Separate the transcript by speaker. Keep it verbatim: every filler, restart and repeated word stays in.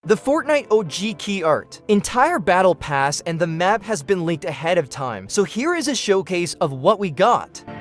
Speaker 1: The Fortnite O G key art. Entire battle pass and the map has been leaked ahead of time, so here is a showcase of what we got.